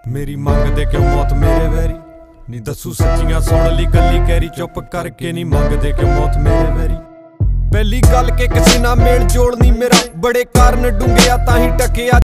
मेरी मंगदे क्यों मौत मेरे वैरी नी दसू सच्चियां सुन ली गल्ली कैरी चुप करके नी मंगदे क्यों मौत मेरे वैरी। पहली गल के किसी ना मेल जोड़ नी मेरा बड़े कारण डूंघिया ताही टकिया